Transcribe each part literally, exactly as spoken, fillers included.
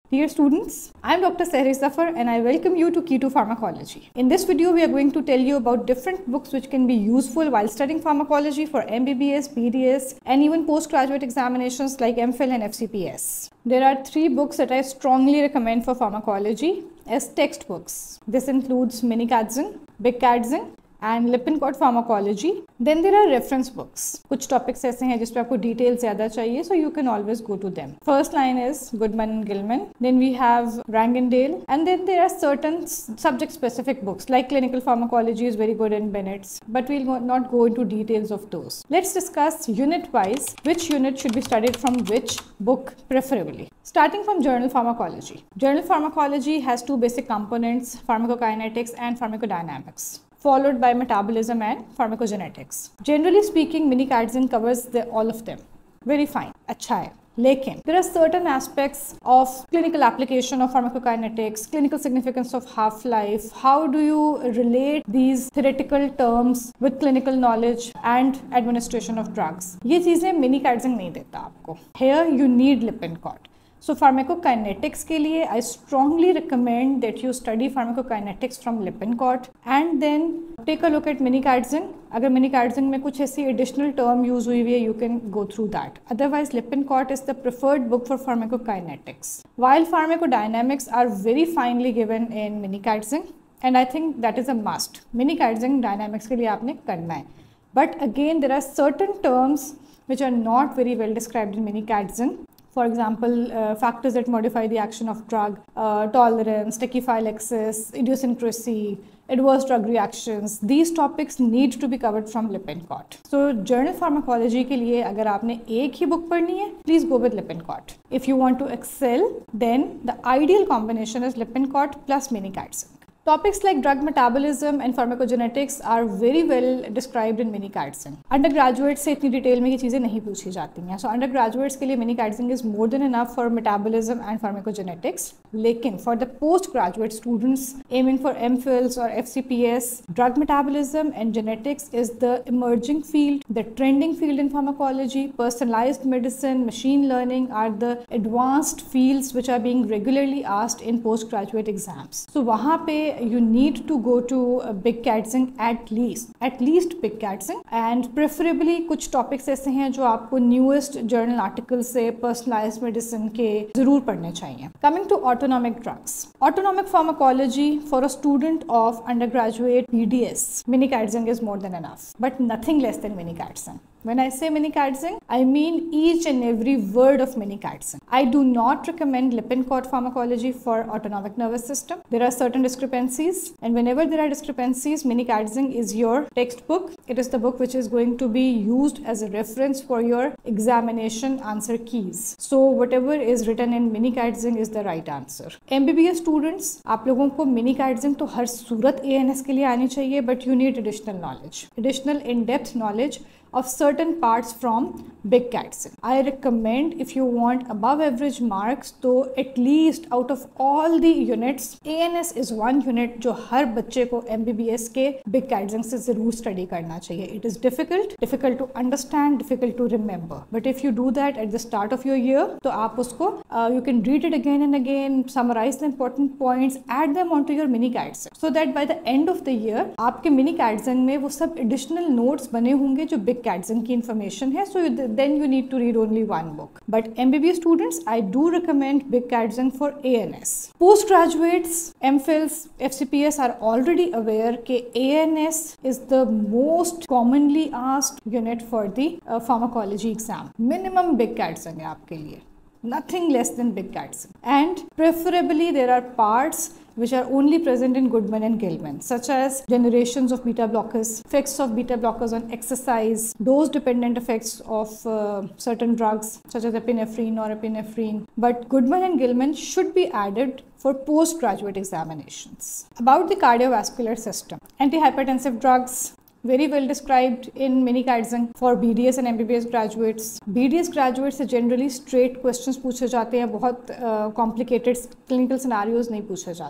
Dear students, I am Doctor Sehri Zafar and I welcome you to Key to Pharmacology. In this video, we are going to tell you about different books which can be useful while studying pharmacology for M B B S, B D S and even postgraduate examinations like M Phil and F C P S. There are three books that I strongly recommend for pharmacology as textbooks. This includes Minicadzin, Bicadzin and Lippincott Pharmacology. Then there are reference books. कुछ topics ऐसे हैं जिस पे आपको details ज़्यादा चाहिए, so you can always go to them. First line is Goodman and Gilman. Then we have Rangendale, and then there are certain subject-specific books like clinical pharmacology is very good in Bennett's, but we'll not go into details of those. Let's discuss unit-wise which unit should be studied from which book preferably. Starting from Journal Pharmacology. Journal Pharmacology has two basic components: pharmacokinetics and pharmacodynamics, followed by metabolism and pharmacogenetics. Generally speaking, Minicadzin covers the, all of them. Very fine, अच्छा है. लेकिन there are certain aspects of clinical application of pharmacokinetics, clinical significance of half-life. How do you relate these theoretical terms with clinical knowledge and administration of drugs? ये चीजें Minicadzin नहीं देता आपको. Here you need Lippincott. So pharmacokinetics के लिए I strongly recommend that you study pharmacokinetics from Lippincott and then take a look at Minicadzin. अगर Minicadzin में कुछ ऐसी additional term use हुई हुई है, you can go through that. Otherwise, Lippincott is the preferred book for pharmacokinetics. While pharmacodynamics are very finely given in Minicadzin, and I think that is a must. Minicadzin dynamics के लिए आपने करना है. But again, there are certain terms which are not very well described in Minicadzin. For example, uh, factors that modify the action of drug, uh, tolerance, tachyphylaxis, idiosyncrasy, adverse drug reactions. These topics need to be covered from Lippincott. So, journal pharmacology के लिए अगर आपने एक ही book पढ़नी है, please go with Lippincott. If you want to excel, then the ideal combination is Lippincott plus Minicadzin. Topics like drug metabolism and pharmacogenetics are very well described in Minicadzin. Undergraduates से इतनी detail में ये चीज़ें नहीं पूछी जाती हैं. So undergraduates के लिए Minicadzin is more than enough for metabolism and pharmacogenetics. लेकिन for the postgraduate students aiming for M Phils or F C P S, drug metabolism and genetics is the emerging field, the trending field in pharmacology. Personalized medicine, machine learning are the advanced fields which are being regularly asked in postgraduate exams. So वहाँ पे you need to go to uh, Bicadzin at least, at least Bicadzin, and preferably कुछ topics ऐसे हैं जो आपको newest journal articles से personalized medicine के जरूर पढ़ने चाहिए. Coming to autonomic drugs. Autonomic pharmacology for a student of undergraduate B D S, Minicadzin is more than enough, but nothing less than Minicadzin. When I say Minicadzin, I mean each and every word of Minicadzin. I do not recommend Lippincott pharmacology for autonomic nervous system. There are certain discrepancies, and whenever there are discrepancies, Minicadzin is your textbook. It is the book which is going to be used as a reference for your examination answer keys. So whatever is written in Minicadzin is the right answer. M B B S students, आप लोगों को Minicadzin तो हर सूरत A N S के लिए आनी चाहिए, but you need additional knowledge, additional in-depth knowledge of certain parts from Bicadzin. I recommend if you want above average marks, तो at least out of all the units, A N S is one unit जो हर बच्चे को M B B S के Bicadzin से ज़रूर study करना चाहिए. It is difficult, difficult to understand, difficult to remember. But if you do that at the start of your year, तो आप उसको uh, you can read it again and again, summarize the important points, add them onto your Minicadzin, so that by the end of the year, आपके Minicadzin में वो सब additional notes बने होंगे जो Bicadzin की information है. So you, then you need to read only one book. But M B B S students, I do recommend Bicadzin for A N S. Postgraduates, M Phils, F C P S are already aware that A N S is the most commonly asked unit for the uh, pharmacology exam. Minimum Bicadzin है आपके लिए. Nothing less than Bicadzin. And preferably there are parts which are only present in Goodman and Gilman, such as generations of beta blockers, effects of beta blockers on exercise, dose-dependent effects of uh, certain drugs, such as epinephrine or epinephrine. But Goodman and Gilman should be added for postgraduate examinations. About the cardiovascular system, antihypertensive drugs, very well described in Minicadzin for B D S and M B B S graduates. B D S graduates से generally straight questions पूछे जाते हैं, बहुत uh, complicated clinical scenarios नहीं पूछे जाते.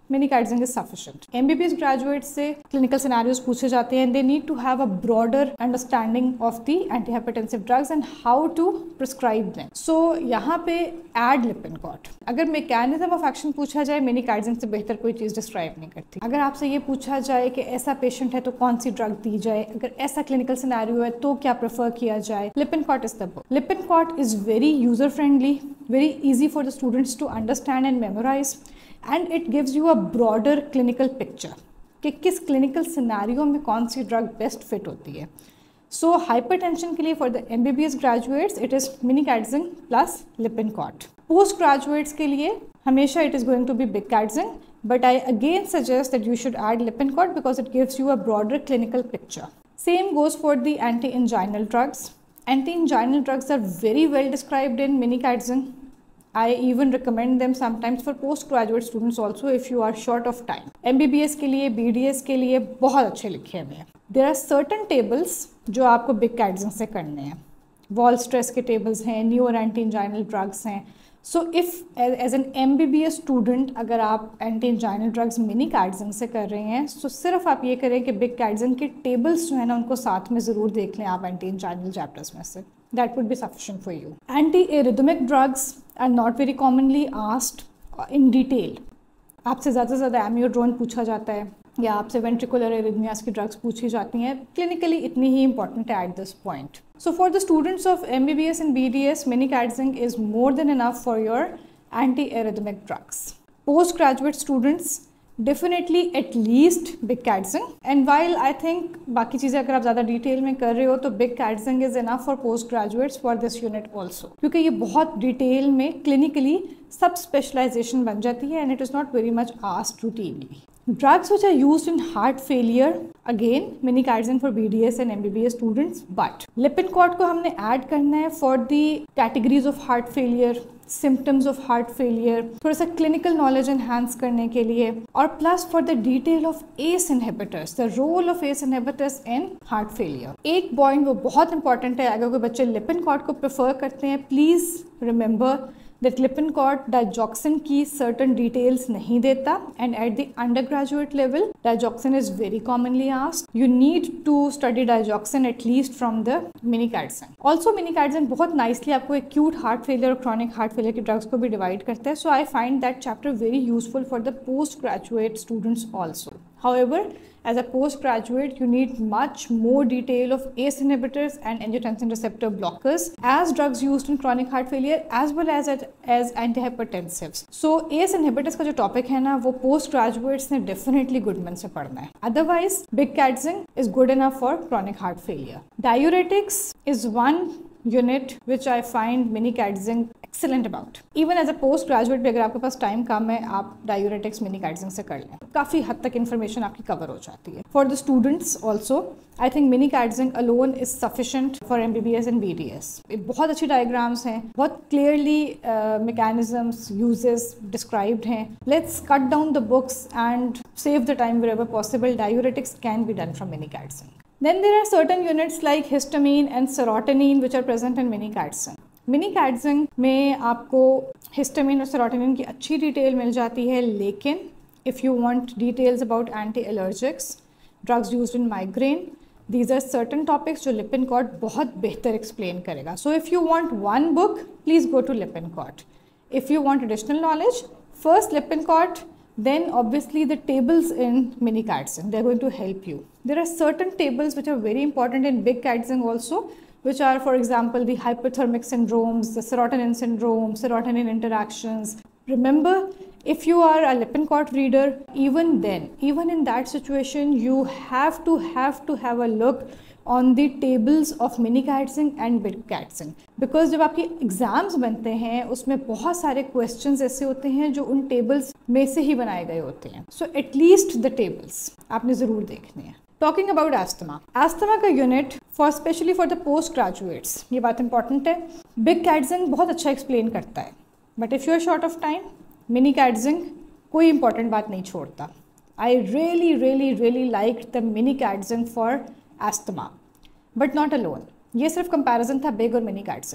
minicadzing is sufficient. M B B S graduates से clinical scenarios पूछे जाते हैं and they need to have a broader understanding of the antihypertensive drugs and how to prescribe them. So यहाँ पे add Lippincott. अगर mechanism of action पूछा जाए, minicadzing से बेहतर कोई चीज़ describe नहीं करती. अगर आपसे ये पूछा जाए कि ऐसा patient है तो कौन सी drug दी जाए, अगर ऐसा clinical scenario है तो क्या prefer किया जाए, Lippincott is the book. Lippincott is very user friendly, very easy for the students to understand and memorize. And it gives you a broader clinical picture कि किस clinical scenario में कौन सी drug best fit होती है. So hypertension के लिए for the M B B S graduates it is minicadzing plus Lippincott. Post graduates के लिए हमेशा it is going to be bigcadzing, but I again suggest that you should add Lippincott because it gives you a broader clinical picture. Same goes for the anti-anginal drugs. Anti-anginal drugs are very well described in minicadzing. I even recommend them sometimes for postgraduate students also if you are short of time. M B B S के लिए, B D S के लिए बहुत अच्छे लिखे हुए हैं. There are certain tables जो आपको bigcadzing से करने हैं. Wall stress के tables हैं, new और anti-anginal drugs हैं. So if as an M B B S student अगर आप anti-anginal drugs minicadzing से कर रहे हैं, तो सिर्फ आप ये करें कि bigcadzing के tables जो है ना उनको साथ में ज़रूर देख लें आप anti-anginal chapters में से. That would be sufficient for you. Anti-arrhythmic drugs are not very commonly asked in detail. आपसे ज़्यादा से ज़्यादा amiodarone पूछा जाता है या आपसे ventricular arrhythmias की drugs पूछी जाती हैं. Clinically इतनी ही important है at this point. So for the students of M B B S and B D S, minicadzing is more than enough for your anti-arrhythmic drugs. Postgraduate students definitely at least bigcadzing, and while I think बाकी चीज़ें अगर आप ज़्यादा detail में कर रहे हो तो bigcadzing is enough for post graduates for this unit also, क्योंकि ये बहुत डिटेल में clinically सब specialization बन जाती है and it is not very much asked routinely. Drugs which are used in heart failure, again minicadzing for B D S and M B B S students, but Lippincott को हमने add करना है for the categories of heart failure, symptoms of heart failure, थोड़ा सा clinical knowledge enhance करने के लिए, और plus for the detail of A C E inhibitors, the role of A C E inhibitors in heart failure. एक point वो बहुत important है, अगर कोई बच्चे Lippincott को prefer करते हैं, please remember that Lippincott digoxin की certain details नहीं देता, and at the undergraduate level digoxin is very commonly asked. You need to study digoxin at least from the minicadzing. Also minicadzing बहुत nicely आपको acute heart failure और chronic heart failure की drugs को भी divide करता है, so I find that chapter very useful for the postgraduate students also. However, as a postgraduate, you need much more detail of A C E inhibitors and angiotensin receptor blockers as drugs used in chronic heart failure as well as as antihypertensives. So A C E inhibitors का जो topic है ना वो postgraduates ने definitely Goodman से पढ़ना है. Otherwise, bigcadzing is good enough for chronic heart failure. Diuretics is one unit which I find minicadzing excellent about. Even as a postgraduate भी अगर आपके पास टाइम कम है आप diuretics minicadzing से कर लें, काफ़ी हद तक information आपकी cover हो जाती है. For the students also, I think minicadzing alone is sufficient for M B B S and B D S. बहुत अच्छी diagrams हैं, बहुत clearly uh, mechanisms, uses described हैं. Let's cut down the books and save the time wherever possible. Diuretics can be done from minicadzing. Then there are certain units like histamine and serotonin which are present in minicadzing. minicadzing में आपको histamine और serotonin की अच्छी detail मिल जाती है, लेकिन if you want details about anti-allergics, drugs used in migraine, these are certain topics जो Lippincott बहुत बेहतर explain करेगा. So if you want one book, please go to Lippincott. If you want additional knowledge, first Lippincott, then obviously the tables in minicadzing, they're going to help you. There are certain tables which are very important in bigcadzing also, which are, for example, the hypothermic syndromes, the serotonin syndrome, serotonin interactions. Remember, if you are a Lippincott reader, even then, even in that situation, you have to have to have a look on the tables of minicadzing and bigcadzing, because जब आपके exams बनते हैं उसमें बहुत सारे questions ऐसे होते हैं जो उन टेबल्स में से ही बनाए गए होते हैं. सो एटलीस्ट द टेबल्स आपने ज़रूर देखने हैं. टॉकिंग अबाउट एस्थमा, एस्थमा का unit for specially for the post graduates, ये बात इंपॉर्टेंट है. bigcadzing बहुत अच्छा एक्सप्लेन करता है, but if you are short of time, minicadzing कोई इंपॉर्टेंट बात नहीं छोड़ता. I really really really like the minicadzing for asthma, but not alone. ये सिर्फ कंपैरिजन था बिग और minicadzing था.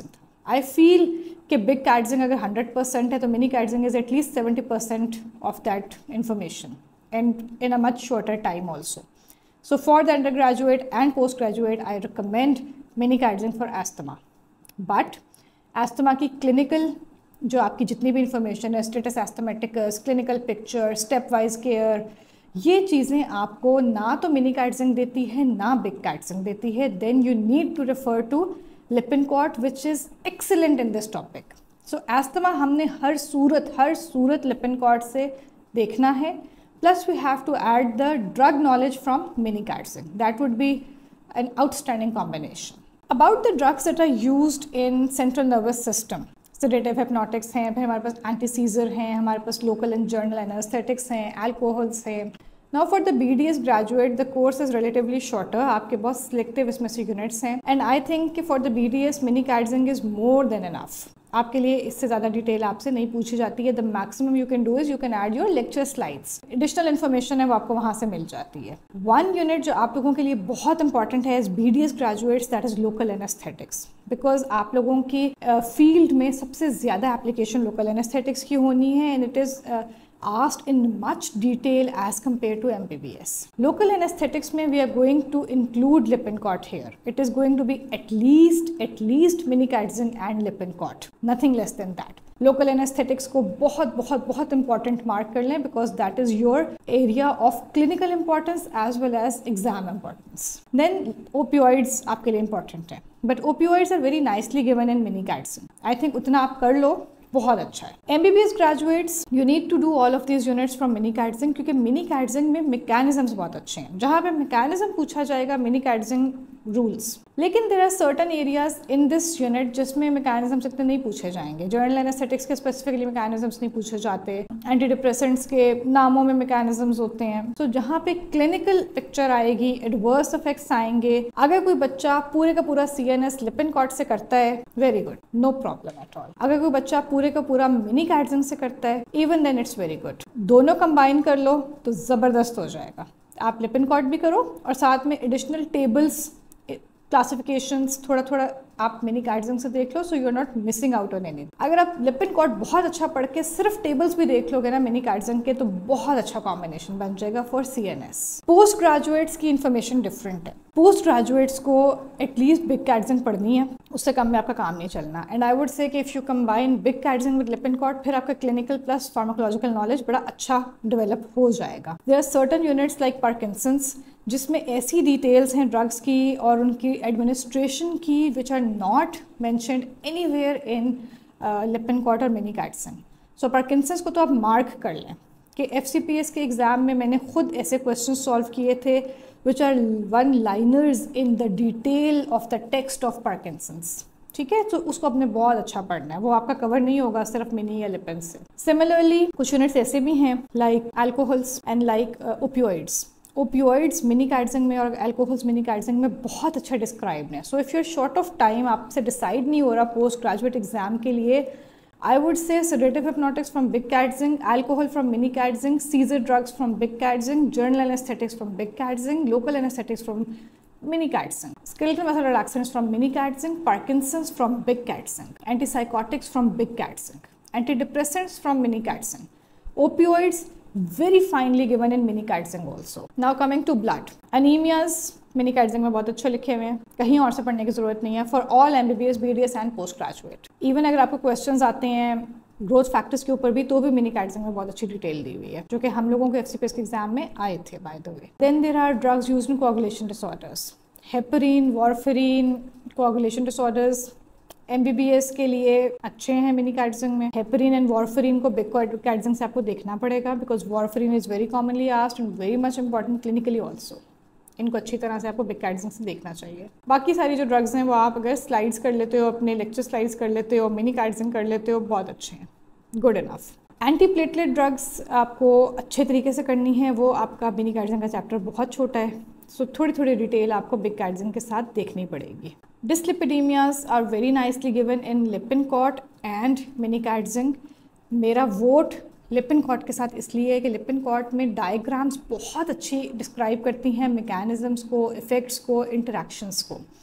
आई फील कि बिग कैटजिंग अगर हंड्रेड परसेंट है तो mini Katzung is at least seventy percent of that information and in a much shorter time also. So for the undergraduate and postgraduate, I recommend mini Katzung for asthma. But asthma की clinical जो आपकी जितनी भी information है, status asthmaticus, clinical picture, step wise care, ये चीज़ें आपको ना तो मिनी कैटजिंग देती है ना बिग कैटजिंग देती है. Then you need to refer to Lippincott which is excellent in this topic. So asthma हमने हर सूरत हर सूरत लिपिनकॉट से देखना है. Plus we have to add the drug knowledge from mini कैटजिंग. That would be an outstanding combination. About the drugs that are used in central nervous system, sedative hypnotics हैं, फिर हमारे पास anti-seizure हैं, हमारे पास local and general anesthetics हैं, alcohols हैं. Now for the B D S graduate, the course is relatively shorter. आपके बहुत selective इसमें से units हैं. And I think कि for the B D S, mini कैटजिंग is more than enough. आपके लिए इससे ज़्यादा डिटेल आपसे नहीं पूछी जाती है. The maximum you can do is you can add your lecture slides. Additional information है वो आपको वहाँ से मिल जाती है. वन यूनिट जो आप लोगों के लिए बहुत इंपॉर्टेंट है as B D S graduates, that is local anaesthetics. Because आप लोगों की फील्ड uh, में सबसे ज़्यादा एप्लीकेशन लोकल एनेस्थेटिक्स की होनी है and it is asked in much detail as compared to M B B S. Local anesthetics में we are going to include Lippincott here. It is going to be at least at least mini Katzung and Lippincott. Nothing less than that. Local anesthetics को बहुत बहुत बहुत important mark कर लें because that is your area of clinical importance as well as exam importance. Then opioids आपके लिए important है. But opioids are very nicely given in mini कैटजिंग. I think उतना आप कर लो बहुत अच्छा है. M B B S graduates, you need to do all of these units from mini कैटजिंग क्योंकि मिनी कैटजिंग में mechanisms बहुत अच्छे हैं. जहाँ पे mechanism पूछा जाएगा मिनी कैटजिंग रूल्स. लेकिन there are certain areas in this unit जिसमें mechanisms इतने नहीं पूछे जाएंगे. जनरल एनेस्थेटिक्स के स्पेसिफिकली mechanisms नहीं पूछे जाते. एंटी डिप्रेसेंट्स के नामों में mechanisms होते हैं. तो so, जहाँ पे क्लिनिकल पिक्चर आएगी, एडवर्स इफेक्ट्स आएंगे, अगर कोई बच्चा पूरे का पूरा सी एन एस लिपिनकॉट से करता है, very good, no problem at all. अगर कोई बच्चा पूरे का पूरा मिनी कैटजिंग से करता है, even then it's very good. दोनों कंबाइन कर लो तो ज़बरदस्त हो जाएगा. आप लिपिनकॉट भी करो और साथ में एडिशनल टेबल्स, क्लासिफिकेशंस थोड़ा थोड़ा आप मिनी कैटजिंग से देख लो. So you are not missing out on any. अगर आप लिपिनकॉट बहुत अच्छा पढ़ के सिर्फ टेबल्स भी देख लोगे ना मिनी कैटजिंग के, तो बहुत अच्छा कॉम्बिनेशन बन जाएगा for C N S. Post graduates की इन्फॉर्मेशन डिफरेंट है. पोस्ट ग्रेजुएट्स को एटलीस्ट बिग कैटजिंग पढ़नी है, उससे कम में आपका काम नहीं चलना. एंड आई वुड से कि if you combine big Katzung with Lippincott, फिर आपका क्लिनिकल प्लस फार्माकोलॉजिकल नॉलेज बड़ा अच्छा डेवलप हो जाएगा. There are certain units like Parkinson's जिसमें ऐसी डिटेल्स हैं ड्रग्स की और उनकी एडमिनिस्ट्रेशन की which are not mentioned anywhere in Lippincott और मिनी कैटजिंग. सो पार्किंसंस को तो आप मार्क कर लें कि एफ सी पी एस के एग्ज़ाम में मैंने खुद ऐसे क्वेश्चन सॉल्व किए थे which are one liners in the detail of the text of Parkinson's. ठीक है, तो उसको आपने बहुत अच्छा पढ़ना है, वो आपका कवर नहीं होगा सिर्फ मिनी या लिपिन से. सिमिलरली कुछ यूनिट्स ऐसे भी हैं like alcohols and like opioids. Opioids mini Katzung में और अल्कोहल्स मिनी कैटजिंग में बहुत अच्छा डिस्क्राइब है. So if you are short of time, आपसे डिसाइड नहीं हो रहा पोस्ट ग्रेजुएट एग्जाम के लिए, I would say sedative hypnotics from big Katzung, alcohol from mini Katzung, seizure drugs from big Katzung, general anaesthetics from big Katzung, local anaesthetics from mini Katzung, skeletal muscle relaxants from mini Katzung, Parkinson's from big Katzung, antipsychotics from big Katzung, antidepressants from mini Katzung, opioids very finely given in mini Katzung also. Now coming to blood, anemias mini Katzung में बहुत अच्छे लिखे हुए हैं, कहीं और से पढ़ने की जरूरत नहीं है for all M B B S, B D S and post graduate. Even अगर आपको क्वेश्चंस आते हैं ग्रोथ फैक्टर्स के ऊपर भी, तो भी मिनी कैटजिंग में बहुत अच्छी डिटेल दी हुई है, जो कि हम लोगों को एफ सी पी एस के एग्जाम में आए थे by the way. Then there are drugs used in coagulation disorders, heparin, warfarin, coagulation disorders M B B S के लिए अच्छे हैं मिनी कैटजिंग में. हेपरिन एंड वॉरफेरिन को बिग कैटजिंग से आपको देखना पड़ेगा because warfarin is very commonly asked and very much important clinically also. इनको अच्छी तरह से आपको बिग कैटजिंग से देखना चाहिए. बाकी सारी जो ड्रग्स हैं वो आप अगर स्लाइड्स कर लेते हो, अपने लेक्चर स्लाइड्स कर लेते हो, मिनी कैटजिंग कर लेते हो, बहुत अच्छे हैं, good enough. Anti platelet drugs आपको अच्छे तरीके से करनी है, वो आपका मिनी कैटजिंग का चैप्टर बहुत छोटा है, सो थोड़ी थोड़ी डिटेल आपको बिग कैटजिंग के साथ देखनी पड़ेगी. Dyslipidemias are very nicely given in Lippincott and mini Katzung. मेरा वोट लिपिनकॉट के साथ इसलिए है कि लिपिनकॉट में डायग्राम्स बहुत अच्छी डिस्क्राइब करती हैं मैकेनिज़म्स को, इफ़ेक्ट्स को, इंटरेक्शंस को.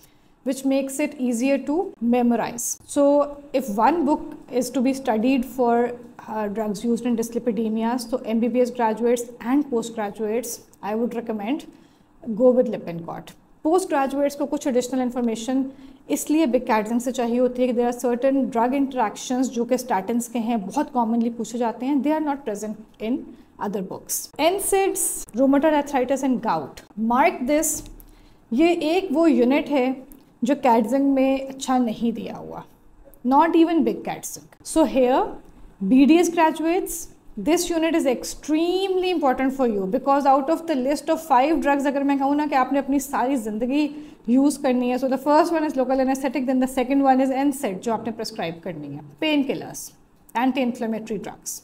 which makes it easier to memorize. So if one book is to be studied for uh, drugs used in dyslipidemias, so M B B S graduates and postgraduates, I would recommend go with Lippincott. Post graduates को कुछ additional information इसलिए big Katzung से चाहिए होती है कि there are certain drug interactions जो कि स्टैटिन्स के हैं, बहुत कॉमनली पूछे जाते हैं, they are not present in other books. NSAIDs, rheumatoid arthritis and gout, mark this, ये एक वो यूनिट है जो कैट जिंक में अच्छा नहीं दिया हुआ, not even big Katzung. So here B D S graduates, this unit is extremely important for you because out of the list of five drugs, अगर मैं कहूँ ना कि आपने अपनी सारी ज़िंदगी यूज़ करनी है, so the first one is local anesthetic, then the second one is N SAID जो आपने प्रिस्क्राइब करनी है. Pain killers, anti inflammatory drugs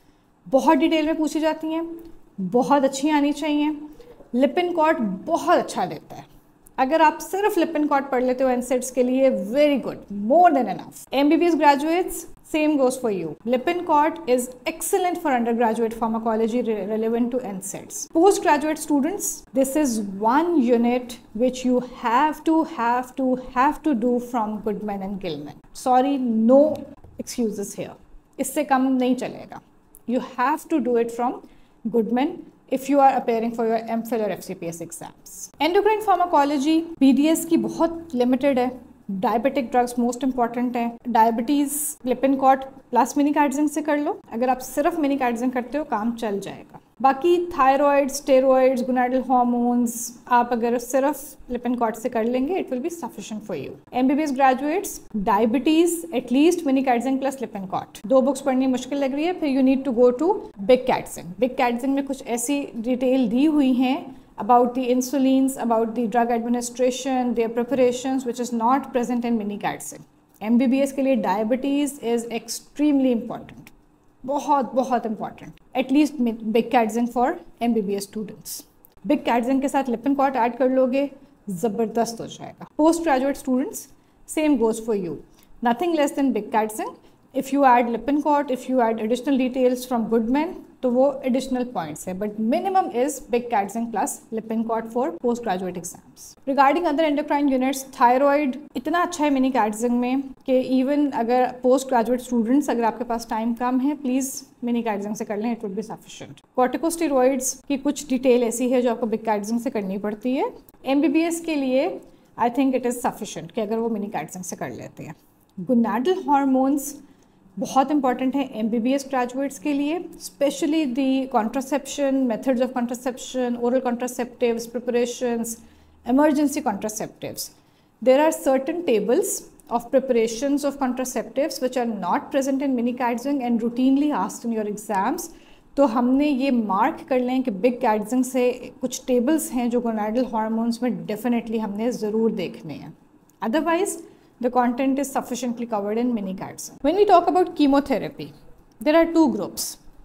बहुत डिटेल में पूछी जाती हैं, बहुत अच्छी आनी चाहिए. लिपिनकॉट बहुत अच्छा देता है. अगर आप सिर्फ लिपिनकॉट पढ़ लेते हो एनसेट्स के लिए, very good, more than enough. MBBS graduates, same goes for you. Lippincott is excellent for undergraduate pharmacology re relevant to N SAIDs. Postgraduate students, this is one unit which you have to, have to, have to do from Goodman and Gilman. Sorry, no excuses here. इससे कम नहीं चलेगा. You have to do it from Goodman if you are appearing for your M Phil or F C P S exams. Endocrine pharmacology, B D S की बहुत limited है. Diabetic drugs most important है. Diabetes Lippincott plus mini Katzung से कर लो. अगर आप सिर्फ mini cat zinc करते हो काम चल जाएगा. बाकी थायराइड, स्टेरॉइड्स, गोनाडल हार्मोन्स आप अगर सिर्फ लिपिनकॉट से कर लेंगे, it will be sufficient for you. MBBS graduates, diabetes at least mini Katzung plus Lippincott. दो बुक्स पढ़नी मुश्किल लग रही है, फिर you need to go to big Katzung. Big Katzung में कुछ ऐसी डिटेल दी हुई हैं about the insulins, about the drug administration, their preparations, which is not present in mini Katzung. M B B S के लिए diabetes is extremely important, बहुत बहुत important. At least big Katzung for M B B S students. Big Katzung के साथ लिपिनकॉट add कर लोगे, ज़बरदस्त हो जाएगा. Post graduate students, same goes for you. Nothing less than big Katzung. If you add Lippincott, if you add additional details from Goodman, तो वो additional points है, but minimum is big Katzung plus Lippincott for postgraduate exams. Regarding other endocrine units, thyroid इतना अच्छा है mini Katzung में कि even अगर postgraduate students, अगर आपके पास टाइम कम है, प्लीज़ मिनी कैट जिंक से कर लें, it would be sufficient. Corticosteroids की कुछ डिटेल ऐसी है जो आपको बिग कैट जिंक से करनी पड़ती है. M B B S के लिए I think it is sufficient कि अगर वो मिनी कैट जिंक से कर लेते हैं. Gonadal hormones बहुत इंपॉर्टेंट है M B B S graduates के लिए, specially the contraception, methods of contraception, oral contraceptives, preparations, emergency contraceptives. There are certain tables of preparations of contraceptives which are not present in mini Katzung and routinely asked in your exams. तो हमने ये mark कर लें कि big Katzung से कुछ tables हैं जो गोनाडल हार्मोन्स में डेफिनेटली हमने ज़रूर देखने हैं. Otherwise the content is sufficiently covered in mini Katzung. When we talk about chemotherapy, there are two groups.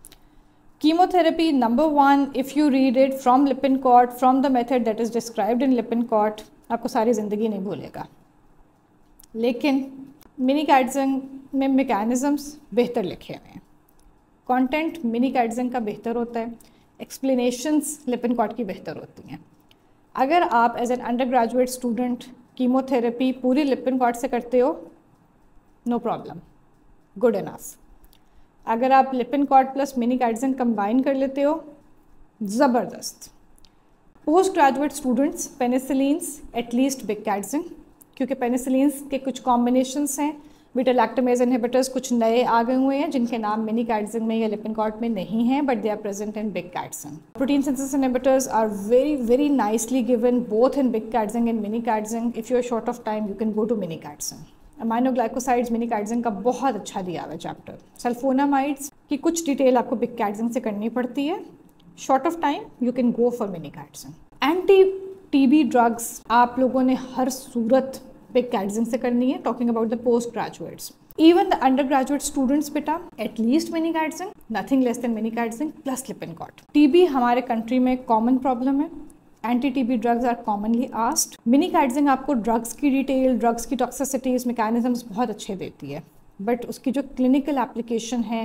Chemotherapy, number one, if you read it from Lippincott, from the method that is described in Lippincott, आपको सारी ज़िंदगी नहीं भूलेगा. लेकिन mini Katzung में mechanisms बेहतर लिखे हुए हैं. Content मिनी कैट जिंक का बेहतर होता है. Explanations Lippincott की बेहतर होती हैं. अगर आप as an undergraduate student chemotherapy पूरी लिपिनकॉट से करते हो, नो प्रॉब्लम, गुड इनफ. अगर आप Lippincott plus mini Katzung combine कर लेते हो, ज़बरदस्त. Postgraduate students, penicillins at least big Katzung, क्योंकि पेनिसिलिन्स के कुछ कॉम्बिनेशंस हैं. बीटा लैक्टमेज इनहिबिटर्स कुछ नए आ गए हुए हैं जिनके नाम मिनी कैट जिंक में या लिपिनकॉट में नहीं हैं, but they are present in big Katzung. Protein synthesis inhibitors are very very nicely given both in big Katzung and mini Katzung. If you are short of time you can go to mini Katzung. Aminoglycosides mini Katzung का बहुत अच्छा दिया हुआ है chapter. Sulphonamides की कुछ detail आपको big Katzung से करनी पड़ती है. Short of time you can go for mini Katzung. Anti TB drugs आप लोगों ने हर सूरत बिग कैट जिंक से करनी है. Talking about the post graduates, even the undergraduate students, बेटा at least mini Katzung, nothing less than mini Katzung plus Lippincott. TB हमारे कंट्री में कॉमन प्रॉब्लम है. Anti TB drugs are commonly asked. Mini Katzung आपको drugs की detail, drugs की toxicities, mechanisms बहुत अच्छे देती है, बट उसकी जो क्लिनिकल एप्लीकेशन है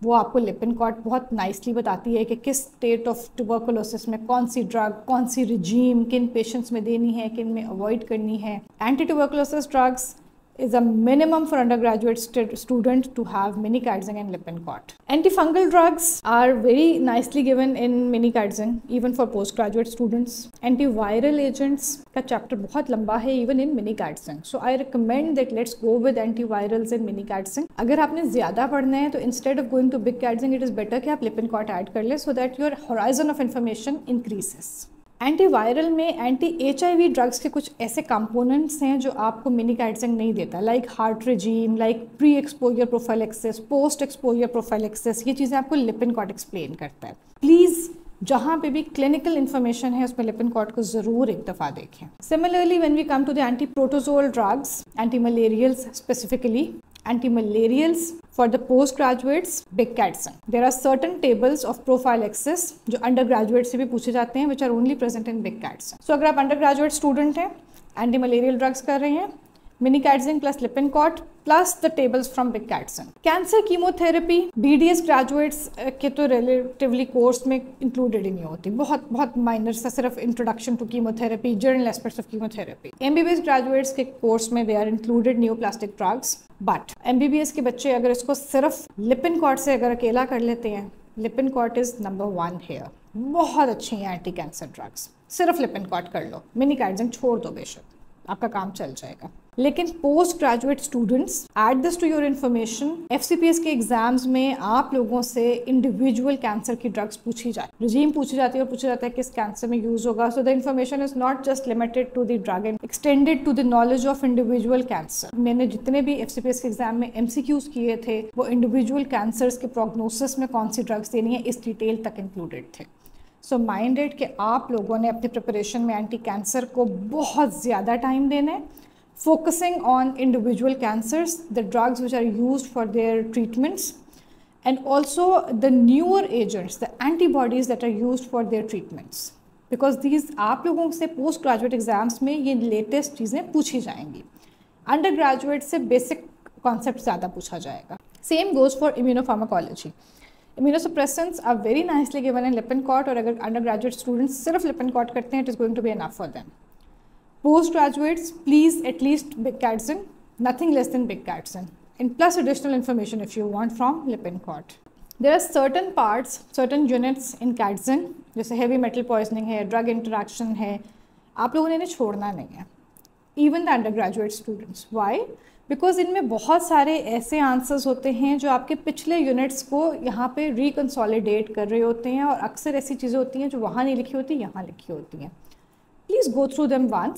वो आपको लिपिनकॉट बहुत नाइसली बताती है कि किस स्टेट ऑफ ट्यूबरकुलोसिस में कौन सी ड्रग, कौन सी रिजीम किन पेशेंट्स में देनी है, किन में अवॉइड करनी है. Anti tuberculosis drugs is a minimum for undergraduate st student to have minicardzin and Lippincott. Antifungal drugs are very nicely given in minicardzin even for postgraduate students. Antiviral agents का chapter बहुत लंबा है even in minicardzin. So I recommend that let's go with antivirals in minicardzin. अगर आपने ज़्यादा पढ़ना है तो instead of going to bigcardzin it is better कि आप Lippincott add कर ले so that your horizon of information increases. Antiviral में anti H I V drugs के कुछ ऐसे कंपोनेंट्स हैं जो आपको मिनिकारdzin नहीं देता, like HAART regime, like pre exposure prophylaxis, post exposure prophylaxis. ये चीज़ें आपको लिपिनकॉट एक्सप्लेन करता है. प्लीज़ जहाँ पे भी क्लिनिकल इन्फॉर्मेशन है उसमें लिपिनकॉट को ज़रूर एक दफ़ा देखें. Similarly when we come to the anti protozoal drugs, anti malarials specifically, anti-malarials for the postgraduates, bigcardzin. There are certain tables of prophylaxis जो undergraduate से भी पूछे जाते हैं which are only present in bigcardzin. So अगर आप undergraduate student हैं, anti-malarial drugs कर रहे हैं, minicardzin plus Lippincott plus the tables from bigcardzin. Cancer chemotherapy B D S graduates के तो relatively course में included ही नहीं होती, बहुत बहुत minor सा, सिर्फ introduction to chemotherapy, general aspects of chemotherapy. M B B S graduates के course में they are included neoplastic drugs. But M B B S के बच्चे अगर इसको सिर्फ लिपिनकॉट से अगर अकेला कर लेते हैं, Lippincott is number one here. बहुत अच्छी हैं एंटी कैंसर ड्रग्स, सिर्फ लिपिनकॉट कर लो, मिनिकारdzin छोड़ दो, बेशक आपका काम चल जाएगा. लेकिन postgraduate students, add this to your information. F C P S के एग्जाम्स में आप लोगों से इंडिविजुअल कैंसर की ड्रग्स पूछी जाती है, रिजीम पूछी जाती है और पूछा जाता है किस कैंसर में यूज होगा. So the information is not just limited to the drug and extended to the knowledge of individual cancer. मैंने जितने भी एफ सी पी एस के एग्जाम में एम सी क्यूज किए थे वो इंडिविजुअल कैंसर्स के प्रोग्नोसिस में कौन सी ड्रग्स देनी है इस डिटेल तक इंक्लूडेड थे. सो माइंडेड कि आप लोगों ने अपनी प्रिपरेशन में एंटी कैंसर को बहुत ज़्यादा टाइम देना है, focusing on individual cancers, the drugs which are used for their treatments, and also the newer agents, the antibodies that are used for their treatments. Because these आप लोगों से post graduate exams में ये latest चीज़ें पूछी जाएंगी. Undergraduate से basic concept ज़्यादा पूछा जाएगा. Same goes for immunopharmacology. Immunosuppressants are very nicely given in Lippincott, और अगर अंडर ग्रेजुएट स्टूडेंट्स सिर्फ Lippincott करते हैं, it is going to be enough for them. Postgraduates, please at least bigcardzin, nothing less than bigcardzin, and plus additional information if you want from Lippincott. There are certain parts, certain units in cardzin, जैसे heavy metal poisoning है, drug interaction है, आप लोगों ने इन्हें छोड़ना नहीं है. Even the undergraduate students. Why? Because इनमें बहुत सारे ऐसे आंसर्स होते हैं जो आपके पिछले यूनिट्स को यहाँ पे रिकंसोलिडेट कर रहे होते हैं, और अक्सर ऐसी चीज़ें होती हैं जो वहाँ नहीं लिखी होती, यहाँ लिखी होती हैं. Please go through them once.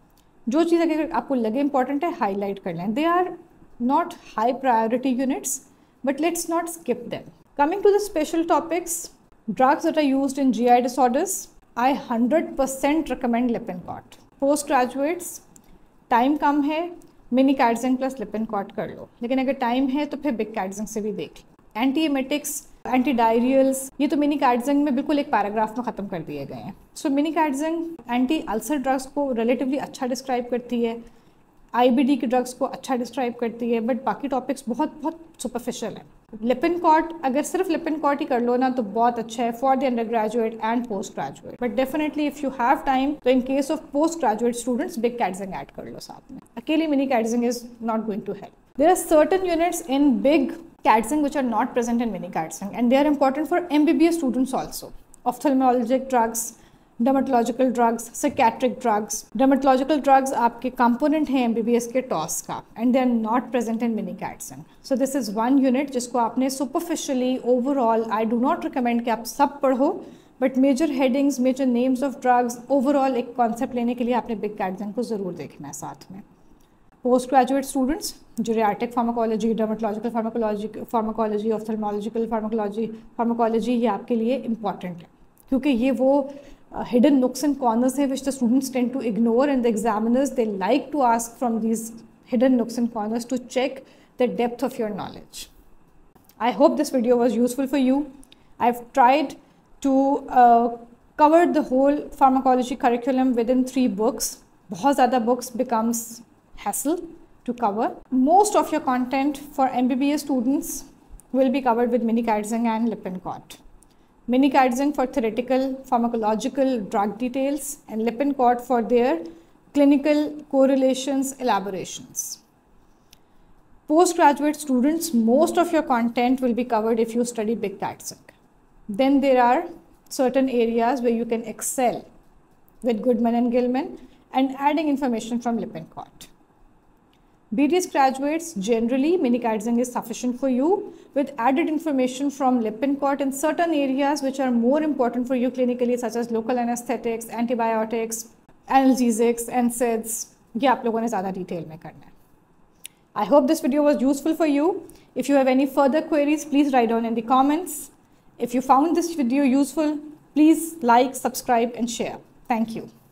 जो चीज़ अगर आपको लगे इंपॉर्टेंट है हाईलाइट कर लें. They are not high priority units but let's not skip them. Coming to the special topics, drugs that are used in G I disorders, I hundred percent recommend Lippincott. Postgraduates, time कम है, mini Katzung plus लिपिनकॉट कर लो, लेकिन अगर time है तो फिर बिगकारdzin से भी देख लो. एंटी एमेटिक्स, एंटी डायरियल्स, ये तो मिनिकारdzin में बिल्कुल एक पैराग्राफ में ख़त्म कर दिए गए हैं. So mini Katzung anti ulcer drugs को रिलेटिवली अच्छा डिस्क्राइब करती है, आई बी डी की ड्रग्स को अच्छा डिस्क्राइब करती है, बट बाकी टॉपिक्स बहुत बहुत सुपरफिशियल है. लिपिनकॉट अगर सिर्फ लिपिनकॉट ही कर लो ना तो बहुत अच्छा है for the undergraduate and post graduate. But definitely if you have time तो in case of postgraduate students big Katzung add कर लो साथ में. अकेली mini Katzung is not going to help. There are certain units in big cardzin which are not present in minicardzin, and they are important for M B B S students also. Ophthalmologic drugs, dermatological drugs, psychiatric drugs. Dermatological drugs आपके component हैं M B B S के T O S का, and they are not present in minicardzin. So this is one unit जिसको आपने superficially overall, I do not recommend कि आप सब पढ़ो, but major headings, major names of drugs, overall एक concept लेने के लिए आपने bigardzin को ज़रूर देखना है साथ में. Postgraduate students, geriatric pharmacology, dermatological pharmacology pharmacology ophthalmological pharmacology pharmacology ये आपके लिए इंपॉर्टेंट है, क्योंकि ये वो हिडन नुक्स एंड कॉर्नर्स हैं which the students tend to ignore, and the examiners they like to ask from these hidden nooks and corners to check the depth of your knowledge. I hope this video was useful for you. I have tried to cover the whole pharmacology curriculum within three books. बहुत ज़्यादा books becomes hassle to cover. Most of your content for M B B S students will be covered with Minicadzing and Lippincott. Minicadzing for theoretical pharmacological drug details and Lippincott for their clinical correlations elaborations. Postgraduate students, most of your content will be covered if you study Big Cadzing. Then there are certain areas where you can excel with Goodman and Gilman and adding information from Lippincott. B D S graduates, generally Minicadzing is sufficient for you with added information from Lippincott in certain areas which are more important for you clinically, such as local anesthetics, antibiotics, analgesics, N SAIDs. ये आप लोगों ने ज़्यादा detail में करना है. I hope this video was useful for you. If you have any further queries, please write down in the comments. If you found this video useful, please like, subscribe and share. Thank you.